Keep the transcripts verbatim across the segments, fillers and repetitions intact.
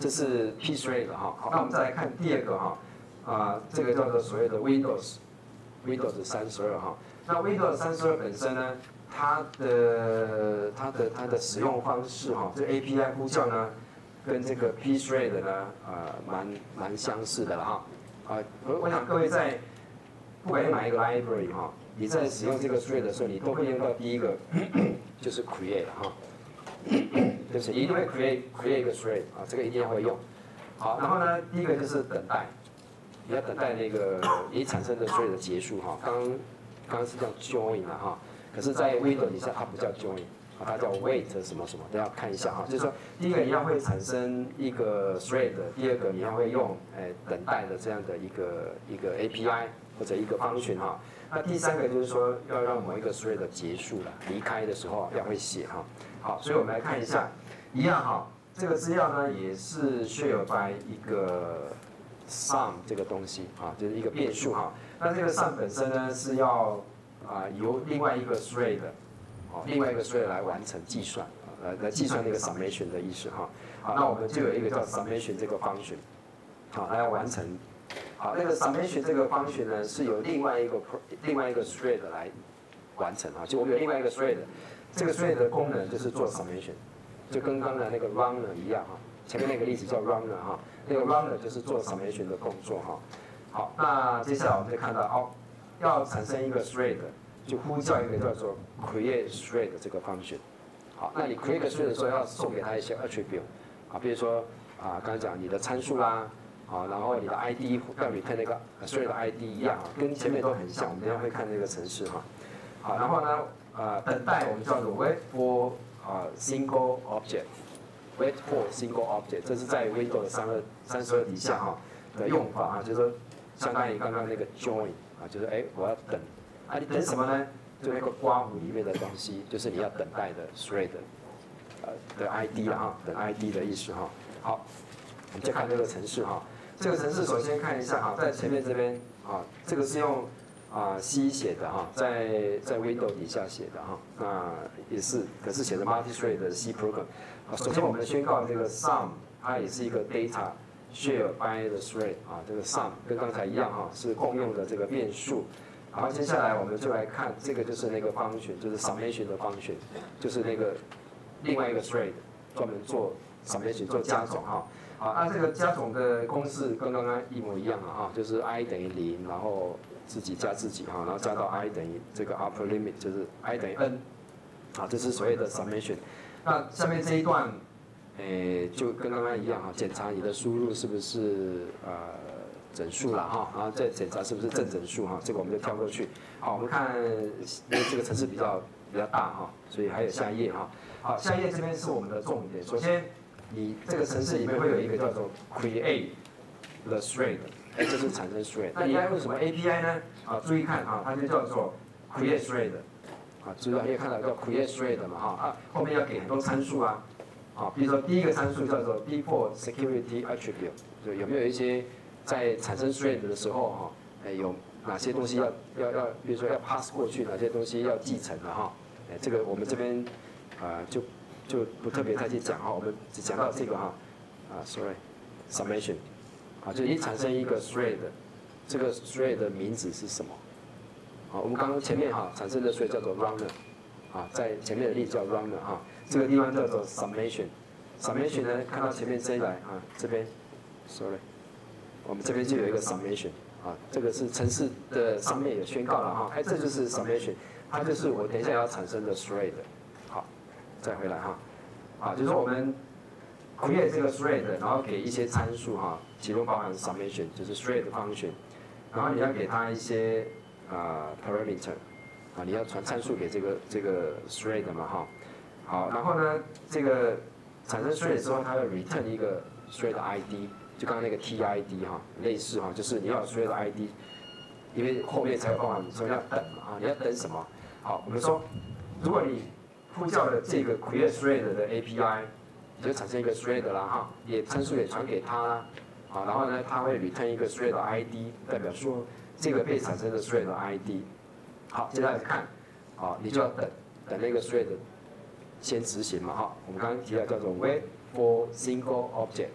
这是 pthread 哈。好，那我们再来看第二个哈，啊，这个叫做所谓的 Windows Windows 三十二哈。那 Windows 三十二本身呢，它的它的它的使用方式哈，这 A P I 呼叫呢，跟这个 pthread 呢，呃，蛮蛮相似的了哈。啊，我我想各位在不管你买一个 library 哈，你在使用这个 thread 的时候，你都会用到第一个就是 create 哈。就是一定会 create create 一个 thread 啊，这个一定会用。好，然后呢，第一个就是等待，你要等待那个你产生的 thread 的结束哈。刚刚刚是叫 join 了哈，可是，在 Windows 底下它不叫 join 啊，它叫 wait 什么什么都要看一下哈。就是说，第一个你要会产生一个 thread， 第二个你要会用哎等待的这样的一个一个 A P I 或者一个function哈。那第三个就是说，要让某一个 thread 结束了，离开的时候要会写哈。好，所以我们来看一下，一样哈，这个资料呢也是 share by 一个 sum 这个东西啊，就是一个变数哈。那这个 sum 本身呢是要啊由另外一个 thread， 哦，另外一个 thread 来完成计算，来来计算那个 summation 的意思哈。好，那我们就有一个叫 summation 这个 function， 好，来完成。好，那个 summation 这个 function 呢是由另外一个另外一个 thread 来完成啊，就我们有另外一个 thread。这个 thread 的功能就是做 summation， 就跟刚才那个 runner 一样哈。前面那个例子叫 runner 哈，那个 runner 就是做 summation 的工作哈。好，那接下来我们就看到哦，要产生一个 thread， 就呼叫一个叫做 create thread 这个 function。好，那你 create thread 的时候要送给它一些 attribute 啊，比如说啊，刚才讲你的参数啦，啊，然后你的 I D 要 return 那个 thread 的 I D 一样啊，跟前面都很像。我们等下会看那个程式哈。好，然后呢？呃，等待我们叫做 wait for 啊、呃、single object，wait for single object， 这是在 Windows 三二三十二底下哈的用法啊，就是说相当于刚刚那个 join 啊，就是哎我要等，啊你等什么呢？就那个刮胡里面的东西，就是你要等待的 thread， 呃的 I D 了哈，等 I D 的意思哈。好，我们再看这个程式哈，这个程式首先看一下哈，在前面这边啊，这个是用。啊 ，C 写的哈，在在 Windows 底下写的哈，那也是，可是写的 multi-thread 的 C program。啊，首先我们宣告这个 sum， 它也是一个 data share by the thread 啊，这个 sum 跟刚才一样哈，是共用的这个变数。然后接下来我们就来看这个就是那个 function， 就是 summation 的 function， 就是那个另外一个 thread 专门做 summation 做加总哈。好，那这个加总的公式跟刚刚一模一样啊，就是 i 等于零，然后自己加自己哈，然后加到 i 等于这个 upper limit 就是 i 等于 n， 啊，这是所谓的 summation。那下面这一段，诶，就跟刚刚一样哈，检查你的输入是不是呃整数了哈，然后再检查是不是正整数哈，这个我们就跳过去。好，我们看因为这个程式比较比较大哈，所以还有下一页哈。好，下一页这边是我们的重点。首先，你这个程式里面会有一个叫做 create the thread。哎，这是产生 thread。那你要用什么 A P I 呢？啊，注意看啊，它就叫做 create thread。啊，注意到你也看到叫 create thread 嘛哈啊，后面要给很多参数啊。啊，比如说第一个参数叫做 default security attribute， 就有没有一些在产生 thread 的时候哈，哎有哪些东西要要要，比如说要 pass 过去，哪些东西要继承的哈。哎，这个我们这边啊就就不特别再去讲哈，我们只讲到这个哈。啊 ，sorry，summation。啊，就一产生一个 thread， 这个 thread 的名字是什么？好，我们刚刚前面哈产生的 thread 叫做 runner， 啊，在前面的例子叫 runner 哈，这个地方叫做 summation。summation 呢，看到前面这一来啊，这边 ，sorry， 我们这边就有一个 summation， 啊，这个是程式的上面有宣告了哈，哎，这就是 summation， 它就是我等一下要产生的 thread。好，再回来哈，啊，就是说我们 create 这个 thread， 然后给一些参数哈。其中包含 summation， 就是 thread function， 然后你要给它一些啊、呃、parameter， 啊，你要传参数给这个这个 thread 嘛哈，好，然后呢，这个产生 thread 之后，它要 return 一个 thread I D， 就刚刚那个 T I D 哈，类似哈，就是你要有 thread I D， 因为后面才有办法说要等嘛啊，你要等什么？好，我们说，如果你呼叫了这个 create thread 的 A P I， 你就产生一个 thread 啦哈，也参数也传给它啦。好，然后呢，它会 return 一个 thread I D， 代表说这个被产生的 thread I D。好，接下来看，好，你就要等等那个 thread 先执行嘛哈。我们刚刚提到叫做 wait for single object，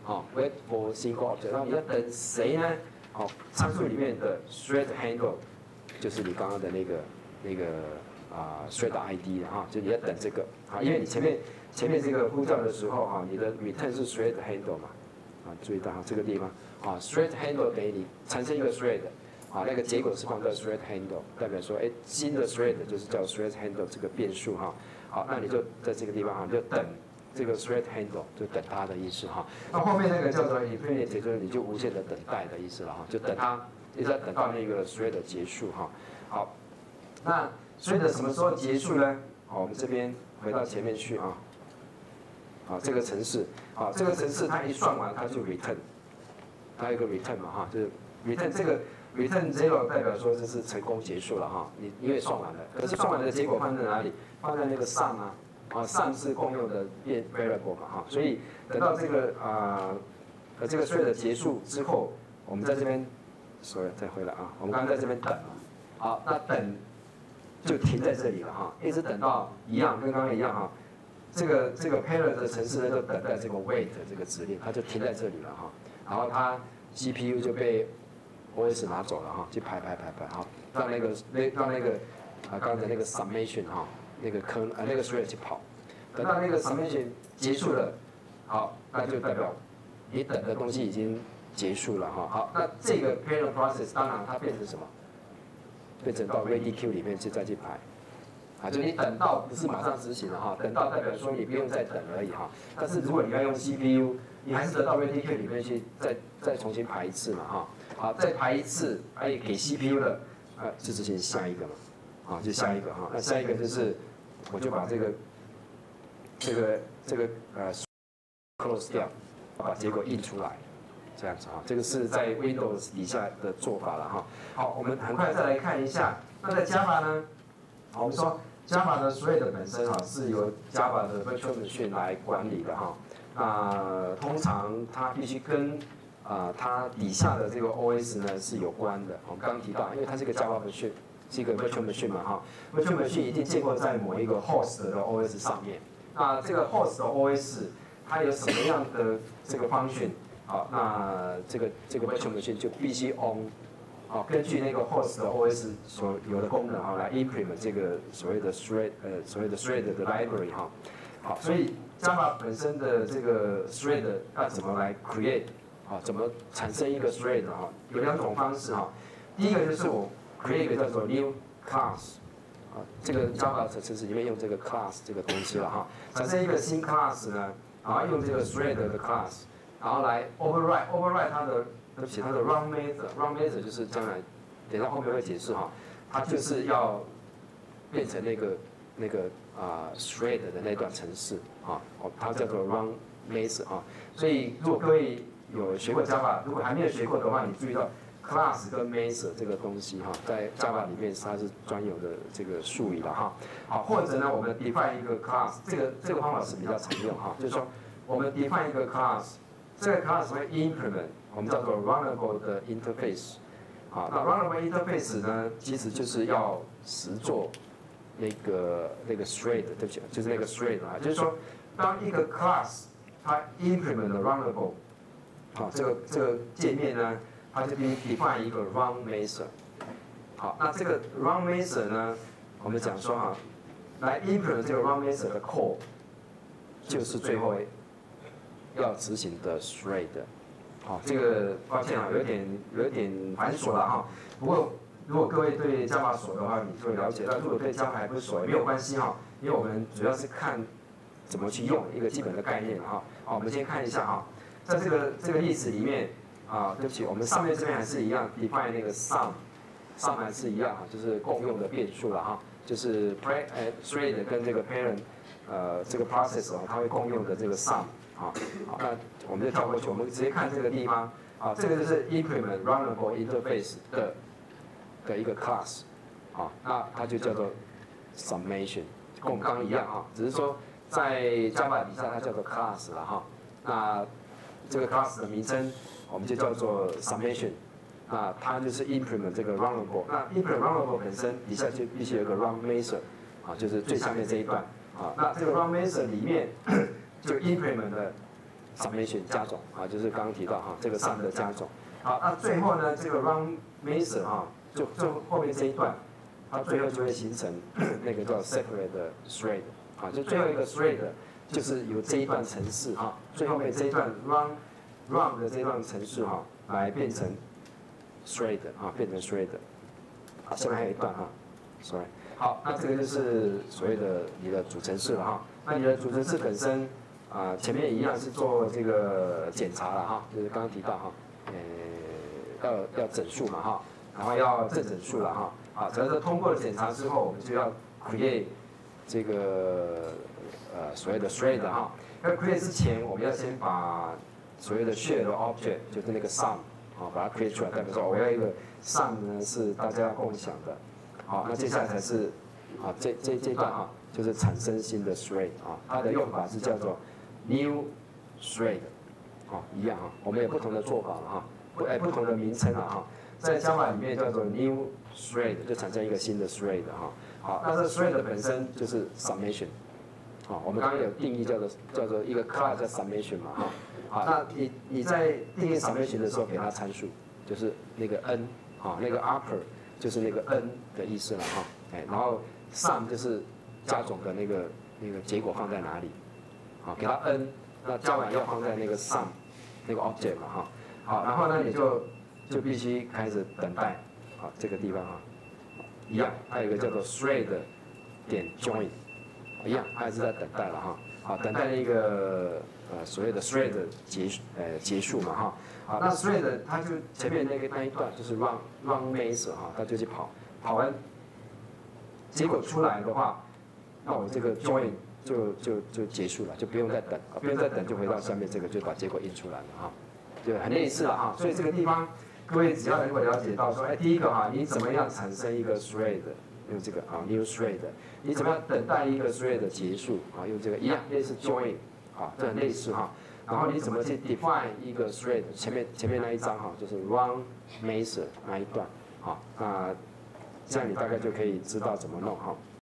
好 ，wait for single object， 然后你要等谁呢？好，参数里面的 thread handle 就是你刚刚的那个那个啊、呃、thread I D 的哈，就你要等这个啊，因为你前面前面这个呼叫的时候哈，你的 return 是 thread handle 嘛，啊，注意到这个地方啊 thread handle 给你产生一个 thread。啊，那个结果是放在 thread handle， 代表说，哎，新的 thread 就是叫 thread handle 这个变数哈。好，那你就在这个地方哈，你就等这个 thread handle， 就等它的意思哈。那后面那个叫做 infinite， 就是你就无限的等待的意思了哈，就等它一直等到那个 thread 结束哈。好，那 thread 什么时候结束呢？好，我们这边回到前面去啊。好，这个程式，好，这个程式它一算完它就 return， 它有一个 return 嘛哈，就是 return 这个。return zero 代表说这是成功结束了哈，你因为算完了，可是算完的结果放在哪里？放在那个 sum 啊，啊 sum 是共用的变 variable 嘛哈，所以等到这个啊呃这个 thread 结束之后，我们在这边 ，sorry 再回来啊，我们刚刚在这边等了，好，那等就停在这里了哈，一直等到一样跟刚刚一样哈，这个这个 parent 的程式呢就等待这个 wait 这个指令，它就停在这里了哈，然后它 G P U 就被O S 拿走了哈，去排排排排哈，让那个那让那个啊刚才那个 summation 哈，那个坑啊那个 thread 去跑，等到那个 summation 结束了，好，那就代表你等的东西已经结束了哈。好，那这个 parent process 当然它变成什么？变成到 ready queue 里面去再去排，啊，就你等到不是马上执行了哈，等到代表说你不用再等而已哈。但是如果你要用 C P U， 你还是得到 ready queue 里面去再再重新排一次嘛哈。好，再排一次，哎，给 C P U 了，啊，就执行下一个嘛，啊，就下一个哈。那下一个就是，我就把这个，这个这个呃 close 掉，把结果印出来，这样子哈。这个是在 Windows 底下的做法了哈。好，我们很快再来看一下，那在 Java 呢，我们说 Java 的 thread 本身哈是由 Java 的 Virtual Machine 来管理的哈。那通常它必须跟啊、呃，它底下的这个 O S 呢是有关的。我们刚刚提到，因为它是一个 Java machine， 是一个 virtual machine 嘛哈 ，virtual machine 一定建构在某一个 host 的 O S 上面。那这个 host 的 O S 它有什么样的这个 function？ 好，那这个这个 virtual machine 就必须 on， 好，根据那个 host 的 O S 所有的功能啊来 implement 这个所谓的 thread 呃所谓的 thread 的 library 哈。好，所以 Java 本身的这个 thread 要怎么来 create？啊，怎么产生一个 thread 啊？有两种方式哈。第一个就是我 create 一个叫做 new class， 啊，这个 Java 的程式里面用这个 class 这个东西了哈。产生一个新 class 呢，然后用这个 thread 的 class， 然后来 override override 它的，对不起，它的 run method，run method 就是将来，等一下后面会解释哈，它就是要变成那个那个啊、呃、thread 的那段程式啊，哦，它叫做 run method 啊。所以如果各位有学过 Java， 如果还没有学过的话，你注意到 class 跟 method 这个东西哈，在 Java 里面它是专有的这个术语了哈。好，或者呢，我们 define 一个 class， 这个这个方法是比较常用哈，就是说我们 define 一个 class， 这个 class 会 implement 我们叫做 runnable 的 interface。好，那 runnable interface 呢，其实就是要实做那个那个 thread， 对不起，就是那个 thread 啊，就是说当一个 class 它 implement 的 runnable。好，这个这个界面呢，它这边 define 一个 run method。好，那这个 run method 呢，我们讲说哈，来 implement 这个 run method 的 call， 就是最后要执行的 thread。好，这个抱歉啊，有点有点繁琐了哈。不过如果各位对 Java 熟的话，你就会了解到；如果对 Java 还不熟，也没有关系哈，因为我们主要是看怎么去用一个基本的概念哈。好，我们先看一下哈。在这个这个例子里面，啊，对不起，我们上面这边还是一样 define 那个 sum，sum 还是一样哈，就是共用的变数了哈，就是 pre 呃 thread 跟这个 parent， 呃这个 process 啊，它会共用的这个 sum， 啊，好，那我们就跳过去，我们直接看这个地方，啊，这个就是 implement runnable interface 的的一个 class， 啊，那它就叫做 summation， 跟我们刚刚一样哈，只是说在 Java 底下它叫做 class 了哈，那这个 class 的名称我们就叫做 summation， 啊，它就是 implement 这个 runnable。那 implement runnable 本身底下就必须有一个 run method， 啊，就是最下面这一段，啊，那这个 run method 里面就 implement 了 summation 加总啊，就是刚刚提到哈，这个 sum 的加总。好，那最后呢，这个 run master 哈，就就后面这一段，它最后就会形成那个叫 separate thread 啊，就最后一个 thread 就是由这一段程式哈，最后面这一段 run run 的这段程式哈，来变成 thread 啊，变成 thread。好，下面还有一段哈 ，sorry。好，那这个就是所谓的你的主程式了哈。那你的主程式本身啊、呃，前面一样是做这个检查了哈，就是刚刚提到哈，呃，要要整数嘛哈，然后要正整数了哈。好，只要是通过了检查之后，我们就要 create 这个呃所谓的 thread 哈。要 create 之前，我们要先把所谓的 shared object， 就是那个 sum， 好，把它 create 出来。代表说我要一个 sum 呢是大家要共享的。好，那接下来才是，啊，这这这段哈，就是产生新的 thread 啊，它的用法是叫做 new thread， 啊，一样哈，我们有不同的做法了哈，不哎不同的名称了哈，在 Java 里面叫做 new thread， 就产生一个新的 thread 哈，好，那这 thread 本身就是 summation， 啊，我们刚刚有定义叫做叫做一个 class 叫 summation 嘛哈，好，那你你在定义 summation 的时候给它参数，就是那个 n， 啊，那个 upper。就是那个 n 的意思了哈，哎，然后 sum 就是加总的那个那个结果放在哪里，好，给它 n， 那加完要放在那个 sum 那个 object 嘛哈，好，然后呢你就就必须开始等待，好，这个地方哈，一样，还有一个叫做 thread 点 join， 一样，它还是在等待了哈，好，等待那个呃所谓的 thread 结呃结束嘛哈。好，那 thread 它就前面那个那一段就是 run run master 哈，它就去跑，跑完结果出来的话，那我这个 join 就就就结束了，就不用再等，不用再等就回到下面这个就把结果印出来了哈，就很类似了哈。所以这个地方各位只要能够了解到说，哎，第一个哈，你怎么样产生一个 thread， 用这个啊 new thread， 你怎么样等待一个 thread 的结束啊，用这个一样类似 join 啊，这很类似哈。然后你怎么去 define 一个 thread？ 前面前面那一章哈，就是 run master 那一段，好，那这样你大概就可以知道怎么弄哈。